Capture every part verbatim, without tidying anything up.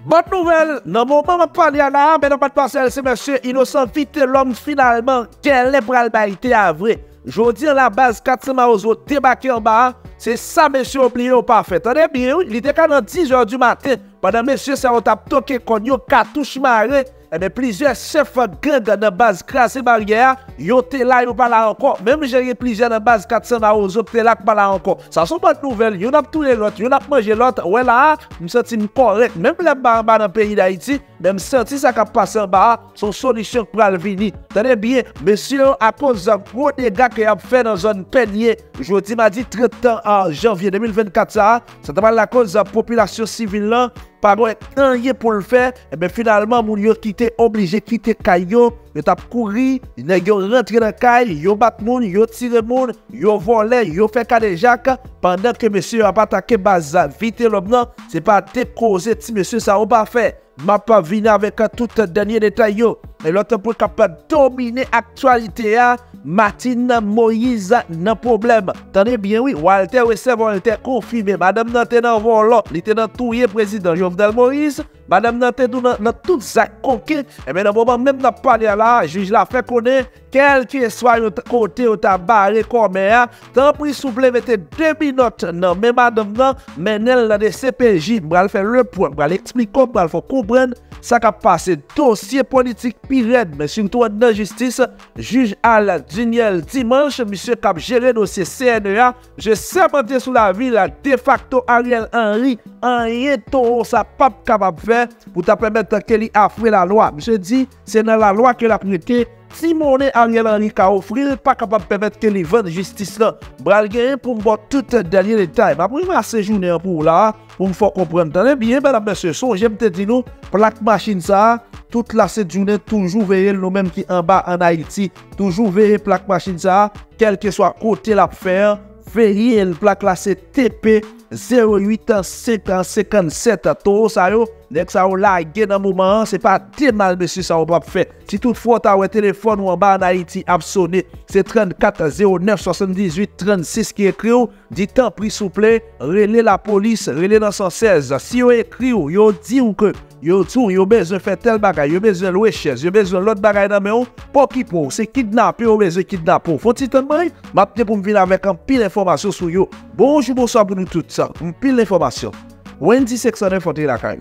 Bonne nouvelle, dans le moment où on parle là, mais dans pas de parcelle, c'est monsieur Innocent Vite l'homme finalement, quel est pour le à vrai. Je dis la base quatre cents Maozo débarqué en bas, c'est ça monsieur oublié ou pas fait. Attendez bien, il était quand dans dix heures du matin, pendant monsieur ça on tape toqué qu'on yo cartouche maré. Et bien, plusieurs chefs gang dans la base classée barrière, yo te là, yo pas là encore. Même j'ai plusieurs dans la base quatre cents Maozo, te là, pas là encore. Ça sont pas de nouvelles, yo n'a pas tous les l'autre, yo n'a pas mangé l'autre. Ouais là, je me sens correct. Même les bas dans le pays d'Haïti, même senti ça qui a passé en bas, son solution pour le venir. Tenez bien, monsieur, à cause d'un gros dégât qu'il a fait dans la zone Peigné, je dis, m'a dit trente ans en janvier deux mille vingt-quatre, ça, c'est la cause de la population civile là. Pas rien pour le faire, et bien finalement, mon yo quitté, obligé de quitter Kayo, yo tap couru, yo rentré dans Kayo, yo bat moun, yo tiré moun, yo volé, yo fait kade Jacques, pendant que monsieur a pas attaqué base vite l'homme non, c'est pas décausé, si monsieur ça ou pas fait. M'a pas venu avec tout dernier détail yo. Et l'autre pour capable dominer l'actualité à Martine Moïse n'a problème. Tenez bien oui, Walter recevait Walter confirmé. Madame Nante dans volant, il était dans tout le président Jovenel Moïse. Madame Nante dans tout ça coquin. Et bien dans le moment même n'a parlé là, juge l'a fait connaître quel que soit le côté où t'as barré comme ça. Tant pris souple mettez deux minutes non mais madame non, mais elle dans des C P J, va faire le point, va l'expliquer comment va faire comprendre ça qui a passé dossier politique pire, mais surtout dans la justice, juge Al Daniel dimanche, monsieur qui a géré dossier C N E A, je sais monter sous la ville de facto Ariel Henry, en rien tout ça pas capable de faire pour te permettre qu'il affre la loi. Monsieur dit, c'est dans la loi que l'a prêté. Si mon Ariel Henry a offert, pas capable de permettre que les ventes justice là, bral gain pour me voir tout dernier détail. Ma première séjourner pour là, pour me faire comprendre. Tenez bien, mesdames, messieurs, j'aime te dire nous, plaque machine ça, toute la cette journée, toujours veiller nous-mêmes qui en bas en Haïti, toujours veiller plaque machine ça, quel que soit côté la faire, veiller le plaque là c'est T P zéro huit cinquante cinquante-sept Toro ça yo dès que ça ou la dans le moment c'est pas très mal monsieur ça ou pas fait si toutefois tu as un téléphone ou en bas en Haïti a sonné c'est trente-quatre zéro neuf soixante-dix-huit trente-six qui écrit dit tant pris s'il vous plaît relais la police relais dans cent seize si vous écrit ou yo dit ou que yo tout yo besoin faire tel bagay yo besoin louer chaise yo besoin l'autre bagay dans mais pour qui pour c'est kidnapper ou besoin kidnapper faut ti tande moi m'a pour me venir avec un pile d'informations sur yo bonjour bonsoir pour nous tout ça un pile d'informations Wendy six cent neuf la caille.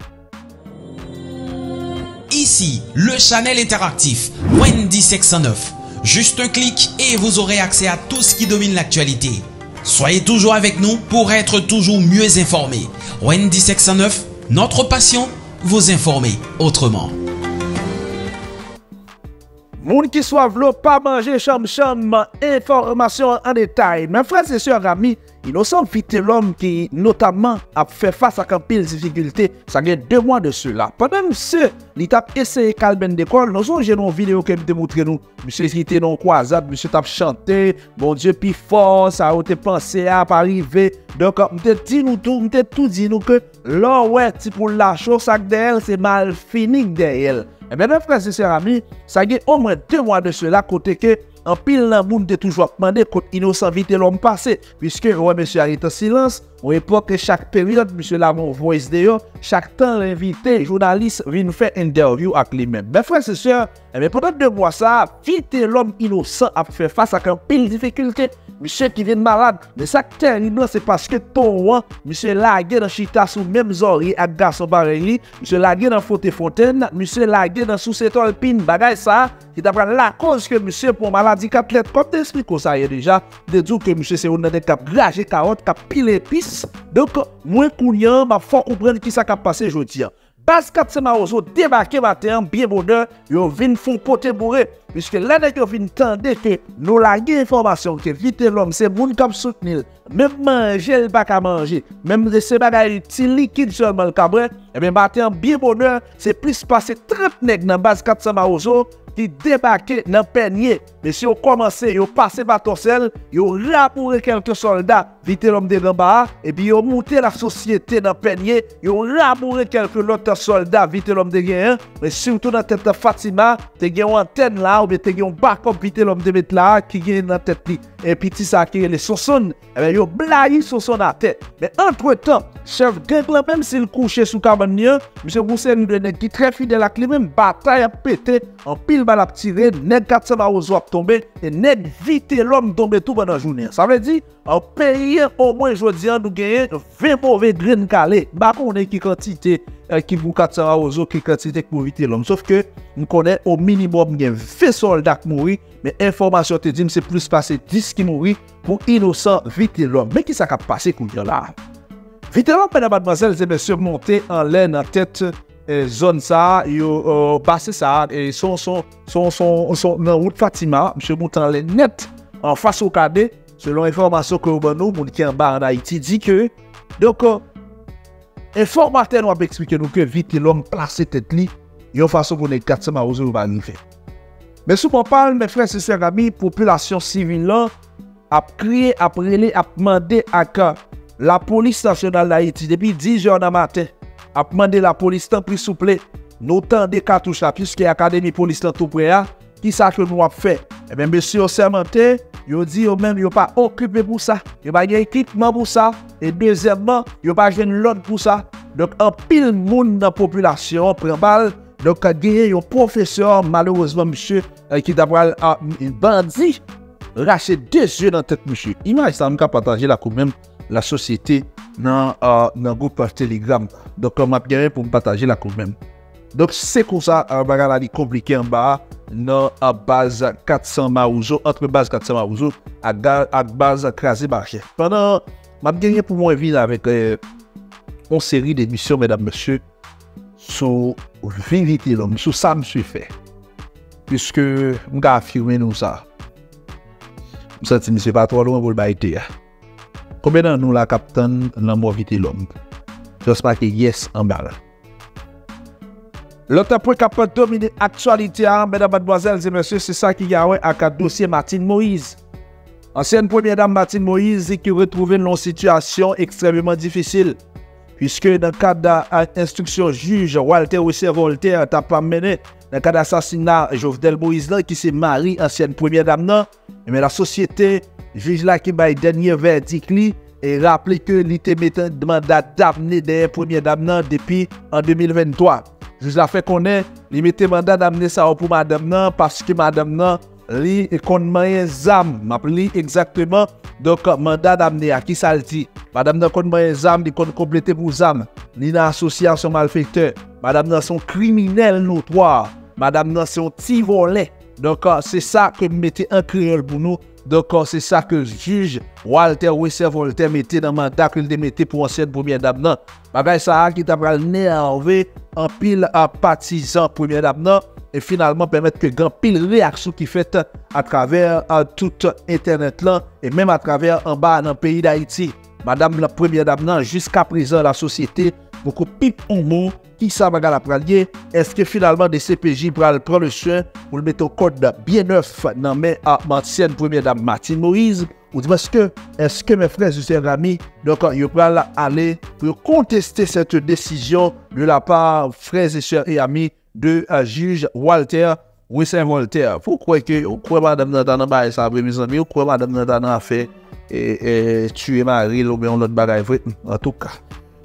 Ici, le channel interactif Wendy six cent neuf. Juste un clic et vous aurez accès à tout ce qui domine l'actualité. Soyez toujours avec nous pour être toujours mieux informés. Wendy six cent neuf, notre passion, vous informer autrement. Moun qui soit v'lo pas manger cham cham, information en détail. Mes frères et sœurs amis, Innocent Vite l'homme qui notamment a fait face à un pile de difficultés, ça fait deux mois de cela. Pendant ce, il a essayé de calmer l'école, nous avons une vidéo qui me montré nous, monsieur qui était dans la croisade, monsieur t'a chanté, bon Dieu, puis fort, ça a été pensé à pas arriver. Donc, je dit nous tout, je tout dit nous que là, ouais, si pour la chose, ça derrière, c'est mal fini derrière. Et bien, mes frères et sœurs amis, ça fait au moins deux mois de cela, côté que en pile dans le monde de toujours demandé contre Innocent Vite l'homme passé, puisque ouais, monsieur arrête en silence, à l'époque, chaque période, monsieur l'a mon voice d'ailleurs, chaque temps l'invité, journaliste, vient faire une interview avec lui-même. Mes frères et sœurs, et bien pendant deux mois, ça, Vite l'homme innocent a fait face à un pile de difficultés. Monsieur qui vient malade, mais ça qui est terrible, c'est parce que ton monsieur lagué dans chita sous même oreilles avec garçon pareil, monsieur lagué dans Fonte Fontaine, monsieur lagué dans sous cette alpine, bagay ça, qui t'apprend la cause que monsieur pour maladie caplette, comme t'explique ça y est déjà, de dire que monsieur c'est un des cap gragé carotte, cap pile épices, donc moins courant, ma faut comprendre qui ça qui a passé aujourd'hui. Base quatre cents Maozo débarqué matin, bien bonheur, yo vin font pote bourré, puisque là, yo vin tende que nous la information que Vite l'homme, c'est moun kap soutenir, même manger, le pas qu'à manger, même de ces bagages, ti liquide seulement le cabre, et bien matin, bien bonheur, c'est plus passé trente nègres dans base quatre cents Maozo, qui débarqué dans le Peigné. Mais si on commence, on passe par Torsel, on rabouré quelques soldats, Vite l'homme de bas, et puis on monté la société dans le Peigné, on rabouré quelques autres soldats, Vite l'homme de guerre, mais surtout dans la tête de Fatima, tu as une antenne là, ou bien tu as un backup Vite l'homme de mettre là, qui est dans la tête. et puis ça qui est les Soson, eh bien, yo blayi Soson à tête. Mais entre-temps, chef gang là, même s'il couchait sous cabane, monsieur Boussen de nèg qui très fidèle à lui-même, bataille a pété, en pile balle a tiré, nèg quatre cents marozo a tombé, et nèg vite l'homme tombé tout pendant la journée. Ça veut dire, en pays, au moins, je dis, nous gagnons vingt mauvais graines calés. Bah, on est qui quantité, euh, qui vous quatre cents marozo, qui quantité pour éviter l'homme. Sauf que, nous connaissons au minimum, il y a vingt soldats qui mourent, mais information te dit, c'est plus passé dix qui mourent pour innocent vite l'homme. Mais qui ça a passé, qu'on là? Vite l'homme, mesdames, mademoiselles et messieurs, monté en laine en tête, euh, zone ça, yo, euh, passé ça, et son, son, son, son, son, dans route Fatima, monsieur monté en laine net, en face au cadet, selon l'information que nous, moun qui en bas en Haïti, dit que, donc, euh, informateur nous a expliqué nous que vite l'homme placé tête li, yon façon pour les quatre cents marozo va arriver. Mais si on parle, mes frères et sœurs amis, population civile là, a crié, a prélé, a demandé à que la police nationale d'Haïti, depuis dix heures du matin, a demandé la police tant plus souple, nous temps des cartouches là, puisque l'Académie police là tout près, qui ça que nous avons fait? Eh bien, monsieur sermenté, yo dit yo même yo pas occupé pour ça, yo pas gen équipement pour ça, et deuxièmement, yo pas gen l'ordre pour ça. Donc en pile monde dans la population prend balle. Donc gagné un professeur malheureusement monsieur euh, qui d'après un bandit raché deux yeux dans tête monsieur. Imagine ça me partager là quand même la société dans euh, dans groupe Telegram. Donc on m'a bien pour me partager là quand même. Donc c'est comme ça un bagage là compliqué en bas dans à base quatre cents marozo entre base quatre cents marozo à à base crasé marché. Pendant m'a gagné pour moi vivre avec euh, une série d'émissions mesdames messieurs sur vérité l'homme, sur ça me suis fait. Puisque m'ga affirmer nous ça. Je sens que c'est pas trop loin pour le baïté. Combien de nous la capitaine dans mort vite l'homme? J'espère que yes en bas. L'autre point qui a dominé l'actualité, mesdames, mademoiselles et messieurs, c'est ça qui y a avec le dossier Martine Moïse. Ancienne première dame Martine Moïse qui retrouvait une situation extrêmement difficile. Puisque dans le cadre d'instruction juge Walter Wessel Voltaire t'a pas mené dans le cadre d'assassinat Jovenel Moïse là, qui s'est marié ancienne première dame là, mais la société juge là qui a dernier verdict li et rappelé que l'ité mettait mandat d'amener des première dame là depuis en deux mille vingt-trois. Juge la fait connaître, il mettait mandat d'amener ça pour madame là parce que madame là li kon moyen zam, m'appeli exactement donc mandat d'amener à qui ça le dit. Madame nan kon moyen zam, li kon compléter pour zam. Li nan association malfaiteur. Madame nan son criminel notoire. Madame nan son petit volet. Donc c'est ça que mettez en créole pour nous. Donc c'est ça que le juge Walter Wessel Voltaire mettait dans le mandat qu'il mettait pour ancienne première dame nan. Bagay ça qui t'a pral nervé en pile à partisan première dame nan. Et finalement permettre que grand pile réaction qui fait à travers à tout internet là et même à travers en bas dans le pays d'Haïti. Madame la première dame jusqu'à présent la société beaucoup pipe en mot qui ça va la pralier. Est-ce que finalement des C P J pral prendre le soin pour le mettre au code bien neuf dans mais à ancienne première dame Martine Moïse ou dit parce que est-ce que mes frères et sœurs amis donc ils pral aller pour contester cette décision de la part frères et sœurs et amis de uh, juge Walter Wessel Voltaire. Pourquoi que vous croyez madame Nathan ba ça mes amis, vous croyez madame Nathan a fait et, et tuer Marie ou bien l'autre bagaille en tout cas.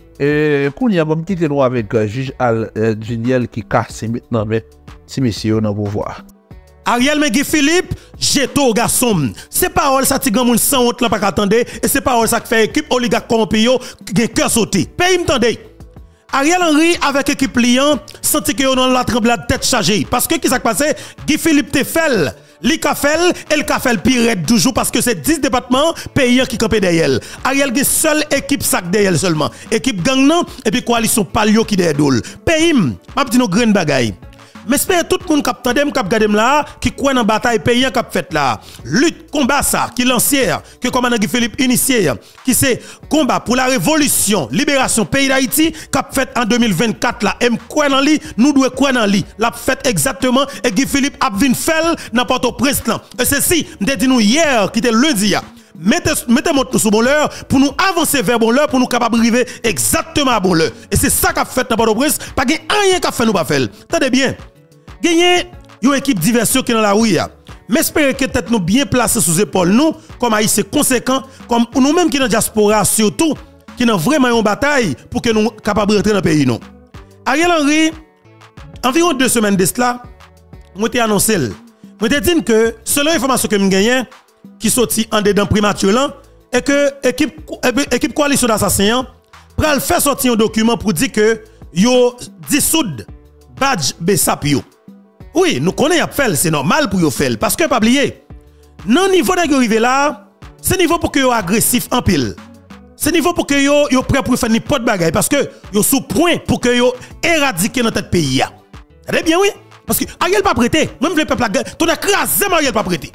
Et qu'on y a même quitté nous avec uh, juge Al uh, Juniel qui casse maintenant mais si monsieur dans pouvoir. Ariel Megui Philippe, jeto garçon. C'est parole ça ti grand moun sans honte là pas attendre et c'est parole ça qui fait équipe oligarque corrompu yo gen cœur sauté. Pays m'tendez. Ariel Henry avec équipe liant senti que dans la tremblade tête chargée parce que qui s'est passé Guy Philippe Tefel li ka fel et le ka fel pire toujours parce que c'est dix départements payants qui campent derrière. Ariel gen seule équipe sac derrière seulement. Équipe gang nan et puis coalition palio qui derrière dol. Pays m'a dit nos grain bagaille. Mais j'espère tout le monde qui tandem qui regarde là qui croit dans bataille paysan qui fait là. Lutte combat ça qui lancière que commandant Guy Philippe initié qui c'est combat pour la révolution, libération pays d'Haïti qui fait en deux mille vingt-quatre là. M croit dans lui, nous doit croire dans lui. L'a fait exactement et Guy Philippe a vinn faire n'importe au prince là. Et ceci, m'te dit nous hier qui était lundi là. Mettez mettez notre sous bon l'heure pour nous avancer vers bon l'heure pour nous capable arriver exactement à bon l'heure. Et c'est ça qu'a fait n'importe au prince, pas rien qu'a fait nous pas faire. Attendez bien. Gagné une équipe diversion qui dans la rue. Mais espérons que peut-être nous bien placés sous épaule nous, comme haïtiens conséquents, comme nous-mêmes qui dans la diaspora surtout, qui dans vraiment une bataille pour que nous soyons capables de rentrer dans le pays. Non. Ariel Henry, environ deux semaines de cela, moi t'ai annoncé, moi t'ai dit que selon l'information que je gagne, qui sorti en dedans primature là, et que l'équipe équipe coalition d'assassins pral faire sortir un document pour dire que yo dissoudre badge Bessap yo. Oui, nous connaissons faire, c'est normal pour yo faire parce que pas oublier. Non niveau de arriver là, c'est niveau pour que yo agressif en pile. C'est niveau pour que yo yo prêt pour faire n'importe bagaille parce que yo sous point pour que yo éradiquer dans tête pays. Très bien oui, parce que Ariel pas prêté, même le peuple ton écrasé Ariel pas prêté.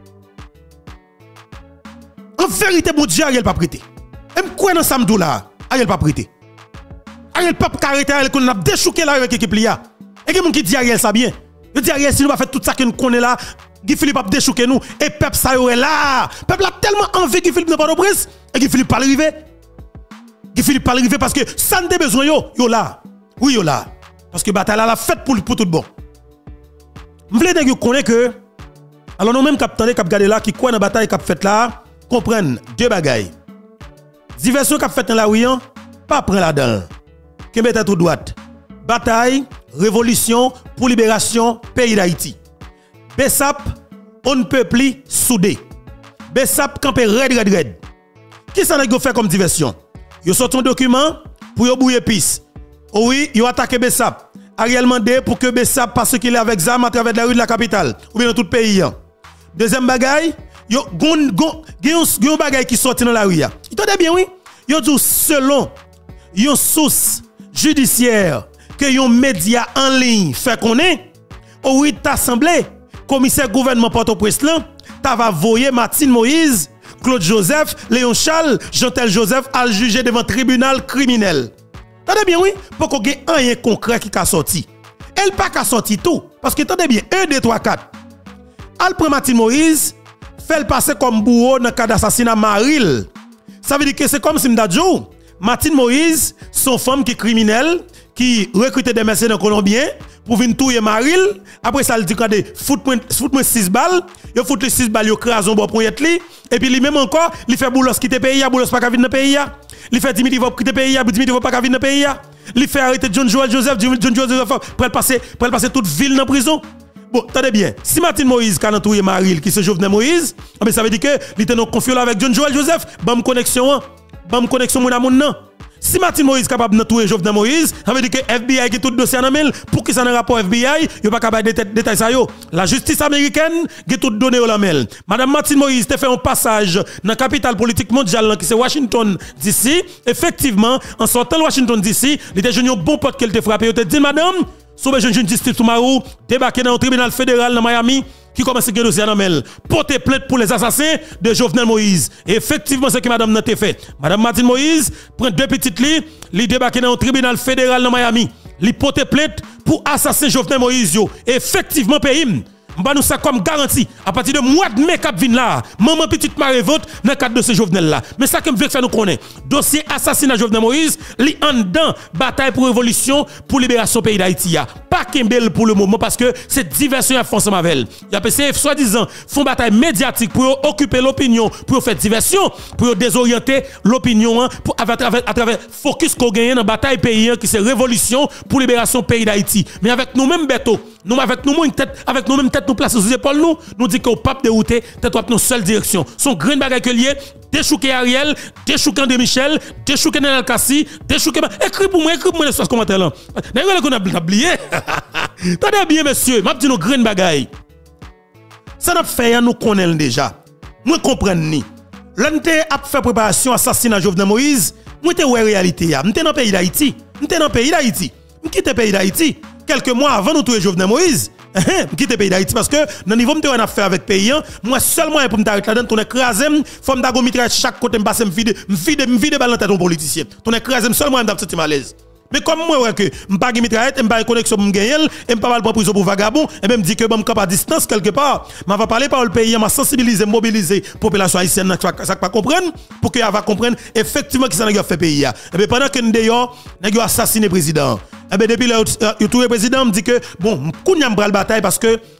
En vérité mon Dieu Ariel pas prêté. Même quoi dans samedi là, Ariel pas prêté. Ariel pas arrêter Ariel qu'on a déchouqué là avec l'équipe là. Et quelqu'un qui dit Ariel ça bien. Il dit Ariel si nous pas faire tout ça que nous connaît là, Guy Philippe a déchouqué nous et peuple ça est là. Peuple a tellement envie Guy Philippe ne pas de prince et Guy Philippe pas arriver. Guy Philippe pas arriver parce que ça n'a pas besoin yo, yo là. Oui yo là. Parce que bataille là la fête pour pour tout bon. M'vle que connaît que alors nous même cap tande cap garder là qui quoi dans bataille cap fait là, comprendre deux bagailles. Diversion cap fait dans la rue, pas prendre là-dedans. Que mettre tout droite. Bataille, révolution pour libération pays d'Haïti. Bessap, on ne peut plus souder. Bessap campé red red red. Qui ça n'a fait comme diversion? Yo sorti un document pour yo bouiller pisse. Oh oui, yo attaqué Bessap. Ariel mandé pour que Bessap parce qu'il est avec zam à travers la rue de la capitale ou bien dans tout le pays. Deuxième bagaille, yo gon gon gon bagaille qui sorti dans la rue. Il t'entend bien oui? Yo dit selon yon source judiciaire que yon média en ligne fait connaître, oh oui, t'assemblée, commissaire gouvernement Port-au-Prince là, t'as va voyer Martine Moïse, Claude Joseph, Léon Charles, Jean-Tel Joseph à juger devant tribunal criminel. T'entendez bien oui, pour qu'on ait rien concret qui a sorti. Elle pas qu'à sorti tout parce que t'entendez bien un deux trois quatre. Al prend Martine Moïse, fait le passer comme bourreau dans le cas d'assassinat Maril. Ça veut dire que c'est comme si m'dadjou Martine Moïse, son femme qui est criminelle, qui recrute des mercenaires colombiens pour venir tuer Maril. Après ça, il dit que fout-moi six balles, il fout les six balles, il crase un bon pour y être li. Et puis lui-même encore, il fait Boulos quitter le pays, Boulos pas qu'à venir dans le pays. Il fait Dimitri va quitter le pays, Dimitri va pas qu'à venir dans le pays. Il fait arrêter John Joel Joseph, John Joel Joseph pour passer, pour passer toute ville dans la prison. Bon, attendez bien, si Martine Moïse a tué Maril, qui se Jovenel Moïse, ça veut dire que il était en confiance avec John Joel Joseph, bonne connexion. Bonne connexion mon amour non. Si Martine Moïse capable de tuer Jovenel Moïse, ça veut dire que F B I qui tout dossier en main pour que ça n'a rapport F B I, il pas capable de détailler ça yo. La justice américaine qui tout donné au la main. Madame Martine Moïse te fait un passage dans la capitale politique mondiale qui c'est Washington D C. Effectivement, en sortant de Washington D C, il était un bon pote qu'elle te frappé, il te dit madame, sauver jeune justice Soumarou, débarquer dans le tribunal fédéral dans Miami. Qui commence à gagner dossier dans Mel, porter plainte pour les assassins de Jovenel Moïse. Et effectivement, c'est ce que madame n'a fait. Madame Martine Moïse prend deux petites lits, li débarque dans le tribunal fédéral dans Miami. Li porter plainte pour assassiner Jovenel Moïse. Yo. Et effectivement, pays, m'ba nous ça comme garantie. À partir de mois de mai cap vin là, maman petite marée vote dans le cadre de ce Jovenel là. Mais ça que me veut que ça nous connaît. Dossier assassinat Jovenel Moïse, li en dedans bataille pour révolution pour libération pays d'Haïti. Pas Kembel pour le moment parce que c'est diversion à France Mavel. Y a P C F soi-disant font bataille médiatique pour occuper l'opinion, pour faire diversion, pour désorienter l'opinion pour à travers à travers focus qu'on gagne dans bataille pays qui c'est révolution pour libération pays d'Haïti. Mais avec nous-mêmes Beto, nous avec nous une tête avec nous-mêmes tête nous placer sous épaules nous, nous dit qu'au pape de route tête nos seule direction. Son grain bagaille que lié déchouquer Ariel, déchouquer André Michel, déchouquer Nenel Kassi, déchouquer écris pour moi, écris pour moi les commentaires là. D'ailleurs qu'on a oublié. Tenez bien monsieur, m'a dit nos grain bagaille. Ça n'a fait nous connaît déjà. Moi comprendre ni. L'ante a fait préparation assassinat Jovenel Moïse, moi te ouais réalité ya. M'était dans le pays d'Haïti, m'était dans le pays d'Haïti. M'quitte le pays d'Haïti quelques mois avant nous tuer Jovenel Moïse. Quitte le pays d'Haïti parce que dans niveau m'te on a fait avec pays moi seulement pour me t'arrêter là-dedans ton écraser faut me dago mitraille chaque côté me passer me vide me vide me vide balle dans tête ton politicien ton écraser seulement me sentir malaise. Mais comme moi ouais que me pas mitraille me pas connexion me gagner et me pas mal prendre prison pour vagabond et même dit que bon me cap à distance quelque part m'a va parler par le pays m'a sensibiliser mobiliser population haïtienne ça pas comprendre pour que va comprendre effectivement qui ça n'a fait pays et bien pendant que nous d'ailleurs n'a assassiné président. Eh bien, depuis le tout le président me dit que bon, kounya m'bral bataille parce que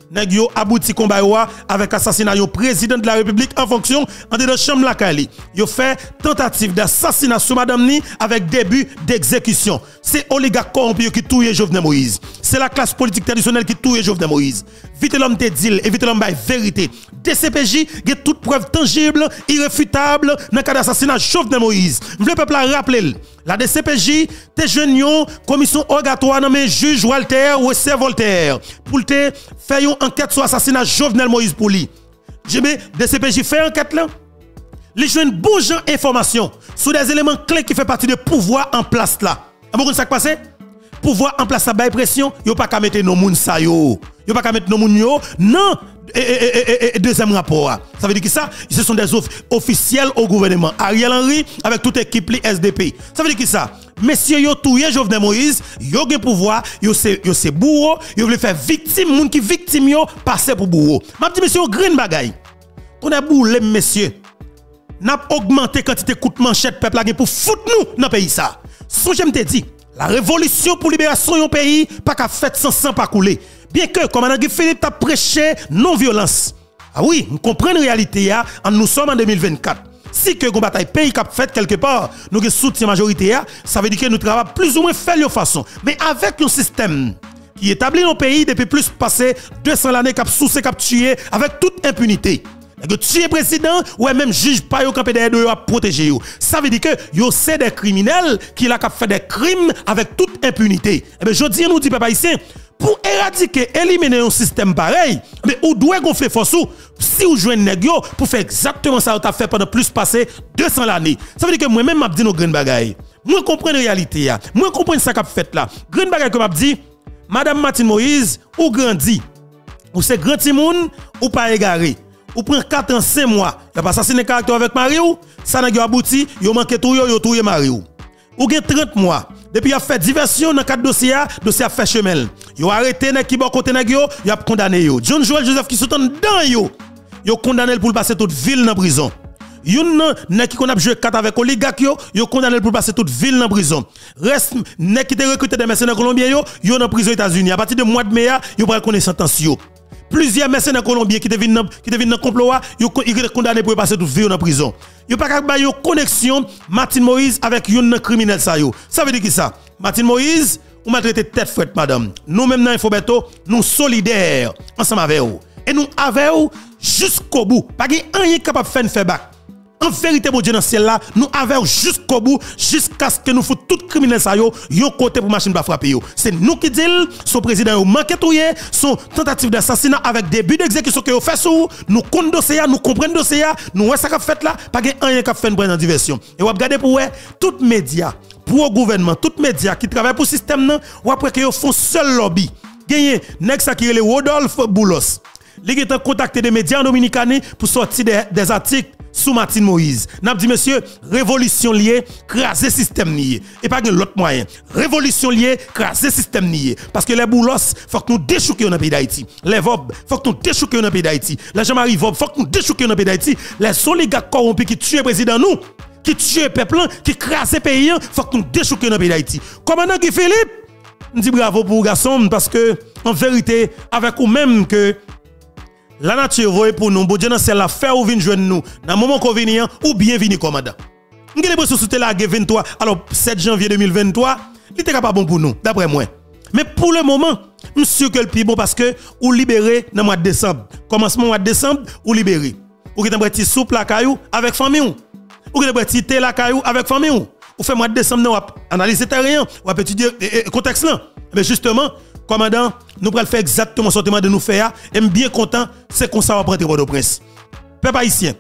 nèg yo abouti combat avec assassinat yo président de la République en fonction en de chambre la Kali. Yo fait tentative d'assassinat sous madame ni avec début d'exécution. C'est oligarque corrompu qui touye Jovenel Moïse. C'est la classe politique traditionnelle qui touye Jovenel Moïse. Vite l'homme te dit, et vite l'homme bail vérité. D C P J a toute preuve tangible, irréfutable dans le cas d'assassinat Jovenel Moïse. Je veux peuple rappeler. La D C P J te jeune commission obligatoire nommé juge Walter ou C Voltaire pour te faire une enquête sur l'assassinat Jovenel Moïse pour lui. J B D C P J fait enquête là. Les jeunes bon gens information sur des éléments clés qui fait partie du pouvoir en place là. Vous savez ce qui passe? Pouvoir en place à bail pression, yo pas qu'à mettre nos moun sa yo. Yo pas qu'à mettre nos moun yo. Non, et, et, et, et deuxième rapport. Ça veut dire que ça, ce sont des officiels au gouvernement. Ariel Henry avec toute équipe li S D P. Ça veut dire que ça, messieurs yo touye Jovenel Moïse, yo gen pouvoir, yo c'est yo c'est bourreau, yo veut faire victime, moun qui victime yo passer pour bourreau. M'a dit monsieur green bagay. On a boule messieurs. N'a augmenté quantité coup de manchette peuple la pour foutre nous dans pays ça. Son j'aime te dit, la révolution pour libération d'un pays pas qu'à fait sans sang pas couler. Bien que commandant Guy Philippe a prêché non violence. Ah oui, nous comprenons la réalité ya, nous sommes en deux mille vingt-quatre. Si que une bataille pays qu'a fait quelque part, nous avons soutien majorité, ça veut dire que nous travaillons plus ou moins faire de façon. Mais avec un système qui établit nos pays depuis plus passé deux cents années cap sous cap tué avec toute impunité. Que tuer président ou même juge pas yo campé derrière yo à protéger yo. Ça veut dire que yo c'est des criminels qui la fait des crimes avec toute impunité. Et bien je dis nous dit papa ici pour éradiquer éliminer un système pareil, mais ou doit gonfler force ou si ou joindre nèg yo pour faire exactement ça ou fait pendant plus passé deux cents années. Ça veut dire que moi même m'a dit nos grain bagaille. Moi comprendre réalité ya. Moi comprendre ça qu'a fait là. Grain bagaille que m'a dit madame Martine Moïse ou grandi. Ou c'est grand timoun ou pas égaré. Ou prend quatre ans, cinq mois, il a pas assassiné caractère avec Mario, ça n'a pas abouti, il a manqué tout, il a touye Mario. Ou gen trente mois, depuis il a fait diversion dans quatre dossiers, dossier a fait chemin. Il a arrêté nèg qui bon côté nèg yo, il a condamné yo. John Joel Joseph qui sont dans yo, il a condamné pour passer toute ville dans prison. Yon nèg qui a joué carte avec oligarque yo, il a condamné pour passer toute ville dans prison. Reste nèg qui te recruté des mercenaires colombiens yo, yo dans prison États-Unis. À partir de mois de mai, yo pral connaître sentence yo. Plusieurs mercenaires colombiens qui deviennent qui deviennent dans complot, ils sont condamnés pour passer toute vie en prison. Ils pas capable de connexion Martine Moïse avec un criminel ça yo. Ça veut dire qui ça? Martine Moïse, on m'a traité tête frette madame. Nous même dans Infobeto, nous solidaires ensemble avec vous. Et nous avec vous jusqu'au bout. Pas rien capable de faire faire back. En vérité, mon Dieu, dans ce ciel là, nous avons jusqu'au bout, jusqu'à ce que nous fassions tout criminel ça yo, yon côté pour machine pas frapper yo. C'est nous qui disons, son président yo manqué touye, son tentative d'assassinat avec début d'exécution que yo fait sous, nous compte dossier, nous comprenons dossier, nous ouais ça qu'a fait là, pas rien qu'a fait une diversion. Et on regarder pour ouais, tout média, pour le gouvernement, tout média qui travaille pour le système nan, ou après que yo font seul lobby. Gagné, nèg ça qui est le Rodolphe Boulos. Li qui contacté des médias dominicains pour sortir des, des articles sous Martine Moïse. N'a dit monsieur, révolution liée, craser système lié. Et pas l'autre moyen. Révolution liée, craser système lié. Parce que les boulos, faut que nous déchouquions dans le pays d'Haïti. Les vob, faut que nous déchouquions dans le pays d'Haïti. Les Jean-Marie vob, faut que nous déchouquions dans le pays d'Haïti. Les oligarques corrompus qui tuent le président nous, qui tuent le peuple, qui crasent le pays, faut que nous déchouquions dans le pays d'Haïti. Commandant Guy Philippe, nous dit bravo pour vous garçon, parce que, en vérité, avec vous même que la nature voye pour nous, bon Dieu, c'est la faire ou venir joindre nous, dans le moment qu'on vient, ou bien venir commandant. Nous avons l'impression que la vingt-trois, alors sept janvier deux mille vingt-trois, il était pas bon pour nous, d'après moi. Mais pour le moment, je suis sûr que le plus bon parce que ou libéré dans le mois de décembre. Commencement mois de décembre, ou libéré. Ou qui un petit soupe la caillou avec famille ou. Ou qui un petit thé la caillou avec famille ou. Ou fait mois de décembre, on va analyser terrain, on va étudier le contexte là. Mais justement, commandant, nous allons faire exactement ce que de nous faire. Et bien content, c'est qu'on s'en va prendre Port-au-Prince. Peuple haïtien,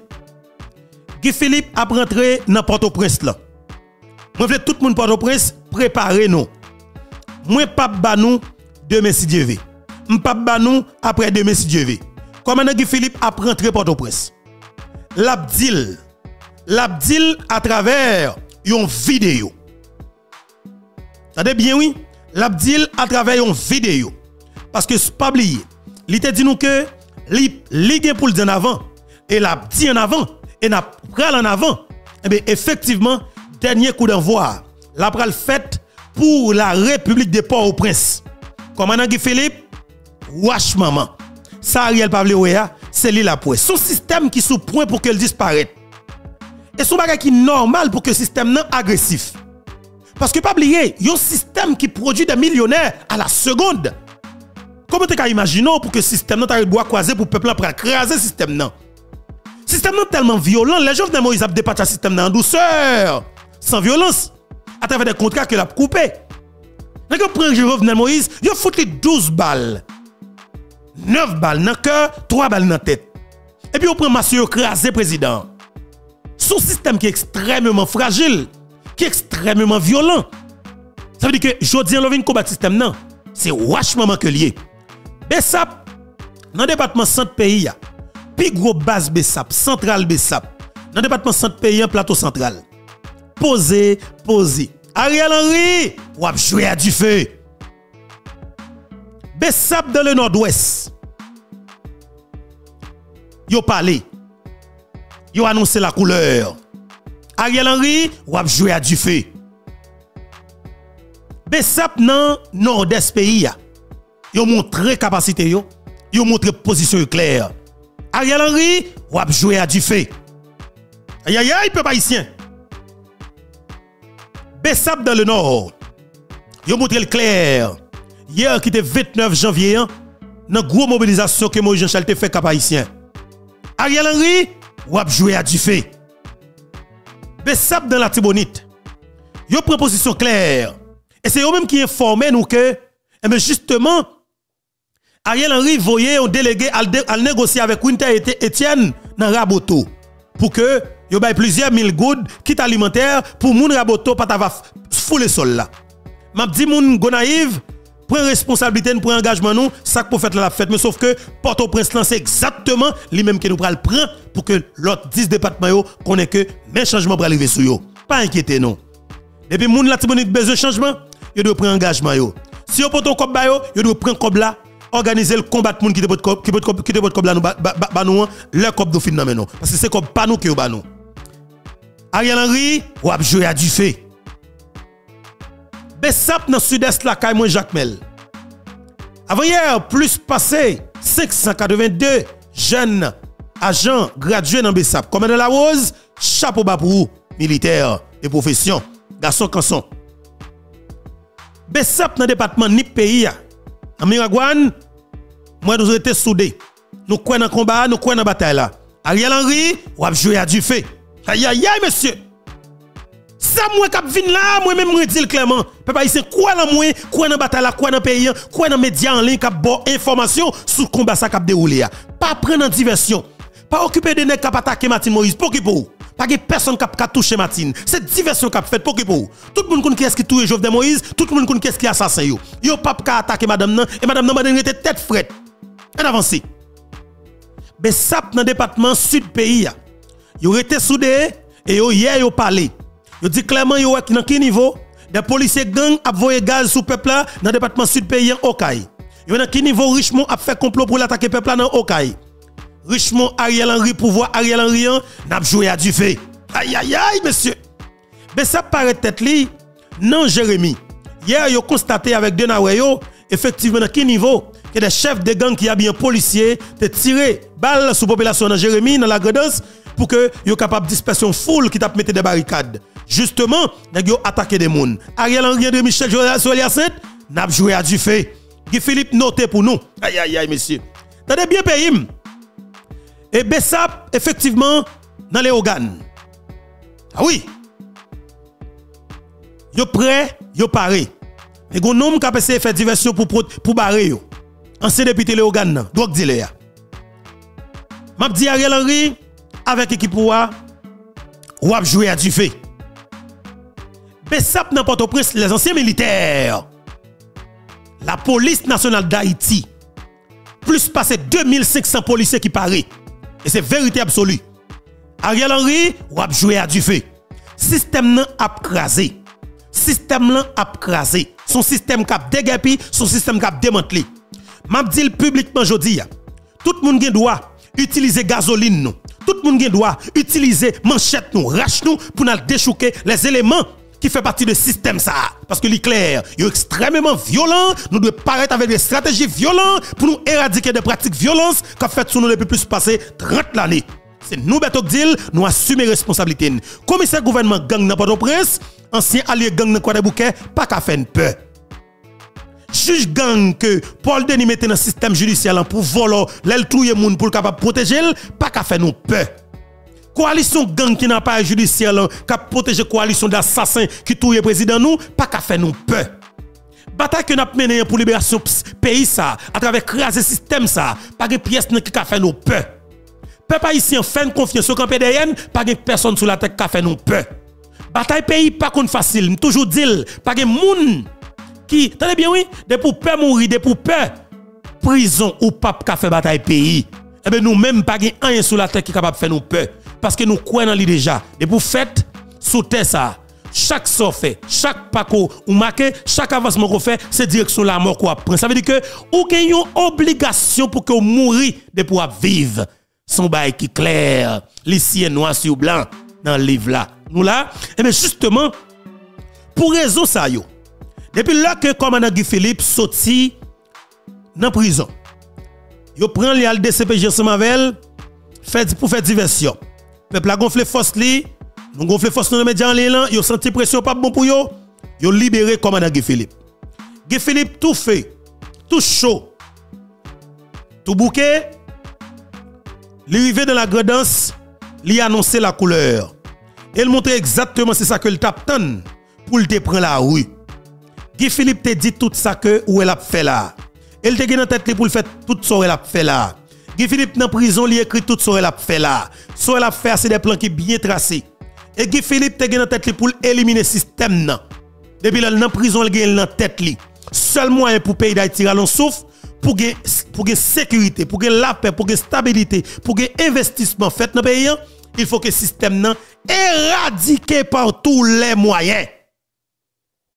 Guy Philippe a rentré dans Port-au-Prince là. Moi, je veux tout le monde Port-au-Prince préparer nous. Moi, pas banou demain si Dieu veut. Je pas banou après demain si Dieu veut. Commandant Guy Philippe a rentré Port-au-Prince. L'abdil, l'abdil à travers une vidéo. Attendez bien, oui? L'abdil à travers une vidéo. Parce que c'est pas oublié. Il te dit nous que l'idée pour le dire en avant et l'abdil en avant et n'a pral en avant. Eh bien, effectivement, dernier coup d'envoi, la pral fait pour la République de Port-au-Prince. Commandant Guy Philippe, wesh maman. ça Ariel Pavléoya, c'est lui la pointe. Son système qui sous point pour qu'elle disparaisse. Et son bagage qui est normal pour que le système non agressif. Parce que pas oublier, il y a un système qui produit des millionnaires à la seconde. Comment tu imaginer pour que le système non t'arrête bois croiser pour le peuple pour écraser le système non. Le système non tellement violent, les gens de Moïse ont dépassé le système en douceur, sans violence, à travers des contrats qu'il a coupés. Quand on prend Jovenel Moïse, il a foutu douze balles. neuf balles dans le cœur, trois balles dans la tête. Et puis on prend Monsieur écrasé président. Son système qui est extrêmement fragile, qui est extrêmement violent. Ça veut dire que jodi on vient combattre le système non, c'est vachement que lié. Bessap dans le département centre pays, puis gros base Bessap, central Bessap. Dans le département centre pays, plateau central. Posé, posé. Ariel Henry, ou a joué à du feu. Bessap dans le nord-ouest. Yo parlé. Yo annoncé la couleur. Ariel Henry, ou a joué à du feu. Bessap dans nord-est pays. Yo montré capacité yo. Yo montré position claire. Ariel Henry, ou a joué à du feu. Aïe aïe aïe, peuple haïtien. Bessap dans le nord. Yo montré le clair. Hier qui était vingt-neuf janvier, dans gros mobilisation que Moïse Jean-Charles te fait cap haïtien. Ariel Henry, ou a joué à du feu. Bessap dans la Tibonite. Yo proposition claire. Et c'est eux même qui informé nous que eh bien justement Ariel Henry voyait un délégué à négocier avec Winter Etienne dans Raboto pour que yo bay plusieurs mille goudes kit alimentaire pour moun Raboto pas ta va fouler sol là. M'a dit moun gonaïve prend responsabilité, prend engagement nous, ça pour faire la fête mais sauf que Port-au-Prince c'est exactement lui même que nous pral prend pour que l'autre dix départements yo connaît que mes changements pour arriver sur yo. Pas inquiéter non. Depuis moun la Tibonite besoin changement, yo doit prendre engagement yo. Si yo poto kob ba yo, yo doit prendre kob là, organiser le combat moun qui te pot qui pot qui te pot kob là nous ba nous le kob do fin nan men non parce que c'est comme pas nous qui yo ba nous. Ariel Henry ou a joué à du feu. Bessap dans sud-est la kay moi Jacques Mel. Avant hier plus passé cinq cent quatre-vingt-deux jeunes agents gradués dans Bessap. Comme dans la rose, chapeau bas pour vous, militaires et profession, garçon canson. Bessap dans le département ni pays en Miragouane, moi nous étions soudés. Nous croyons dans le combat, nous croyons dans la bataille là. Ariel Henry, ou a joué à du feu. Aïe aïe aïe monsieur. Ça moi k'ap vinn là, moi même me dire clairement, papa ici quoi dans moi, quoi dans bataille là, quoi dans pays, quoi dans médias en ligne k'ap bon information sur combat ça k'ap déroulé. Pas prendre en diversion. Pas occuper de nèg k'ap attaquer Martine Moïse pour qui pour. Pas que personne qui a touché Martine. C'est diversion qui a fait pour qui pour. Tout le monde connaît qui est-ce qui touche Jovenel Moïse, tout le monde connaît qui est-ce qui assassin yo. Yo pas ka attaquer madame nan et madame nan madame était tête frette. On avance. Bessap dans département sud pays. Yo été soudé et yo hier yo parlé. Yo dit clairement yo dans quel niveau des policiers gang a voyé gaz sous peuple là dans département sud pays en Okaï. Yo dans quel niveau Richemont a fait complot pour l'attaquer peuple là dans Okaï. Richemont Ariel Henry pouvoir Ariel Henry n'a joué à du feu. Aïe aïe aïe monsieur. Mais ça paraît tête li non Jérémy. Hier yo constaté avec Denaway yo effectivement dans quel niveau que des chefs de gang qui a bien policiers te tiré balle sous population dans Jérémy dans la Gredance pour que yo capable dispersion foule qui t'a mettre des barricades. Justement, nèg yo attaqué des moun. Ariel Henry de Michel Jolia Sainte n'a joué à du feu. Guy Philippe noté pour nous. Aïe aïe aïe monsieur. T'as bien pays. Et Bessap, effectivement, dans les organes. Ah oui. Yo prêt, yo paré. Et gon nom qui a essayé faire diversion pour pour barrer yo. Ancien député les organes, drogue dealer. M'a dit Ariel Henry avec équipe ou a joué à du feu. Bessap dans Port-au-Prince, les anciens militaires. La police nationale d'Haïti. Plus passé deux mille cinq cents policiers qui paraissent. Et c'est vérité absolue. Ariel Henry, ou a joué à du feu. Système nan a crasé. Système nan a crasé. Son système cap déguerpi, son système cap démantelé. M'a dit publiquement jodi, tout le monde doit utiliser gasoline nous. Tout le monde doit utiliser manchette nous, rache nous pour nous déchouquer les éléments qui fait partie du système ça. Parce que l'éclair, il est extrêmement violent. Nous devons paraître avec des stratégies violentes pour nous éradiquer des pratiques violences qu'a fait sur nous depuis plus passé trente années. C'est nous, Betok Dil, nous assumons responsabilité. Commissaire gouvernement gang dans Port-au-Prince, ancien allié gang dans Croix-des-Bouquets, pas qu'à faire une peur. Juge gang que Paul Denis mette dans le système judiciaire pour voler, l'el touye moun pour capable protéger, pas qu'à faire nous peur. Coalition gang qui n'a pas judiciaire qui protéger coalition d'assassins qui touye président nous, pas qu'à faire nous peur. Bataille que nous avons menée pour libération pays ça, à travers craser système ça, pas de pièce qui a fait nous peur. Peuple haïtien fait confiance au camp P D N, pas de personne sur la tête qui a fait nous peur. Bataille pays pas qu'on facile, toujours dire, pas de moun qui, tenez bien oui, de pour peur mourir, de pour peur prison ou pape qui fait bataille pays. Eh bien nous même pas rien sur la tête qui est capable de faire nous peur parce que nous croyons dans lui déjà. De pour fait sous terre ça. Chaque sort fait, chaque paco ou marqué, chaque avancement qu'on fait, c'est direction la mort qu'on prend. Ça veut dire que ou gagne une obligation pour que vous mouriez de pouvoir vivre. Son bail qui clair, l'ici noir sur blanc dans le livre là. Nous là, et bien justement pour raison ça yo. Depuis là que commandant Guy Philippe sorti dans prison. Yo prend li al D C P J ensemble avec fait pour faire diversion. Peuple a gonflé force li, nous gonflé force dans les médias en ligne, yo senti pression pas bon pour yo, yo libéré commandant Guy Philippe. Guy Philippe tout fait, tout chaud. Tout bouquet, li rivé dans la gradance, li annoncer la couleur. Il montre exactement c'est ça que le tap tan pour le te prendre la rue. Guy Philippe te dit tout ça que ou elle a fait là. Elle te gen dans tête pour le faire tout ça elle a fait là. Guy Philippe dans prison li écrit tout ça elle a fait là. Ça elle a fait c'est des plans qui bien tracés. Et Guy Philippe te gen dans tête pour éliminer système nan. Depuis là dans prison il gen dans tête li. Seul moyen pour pays d'Haïti ralon souffle pour gen pour gen sécurité, pour gen la paix, pour gen stabilité, pour gen investissement fait dans pays, il faut que système nan éradiqué par tous les moyens.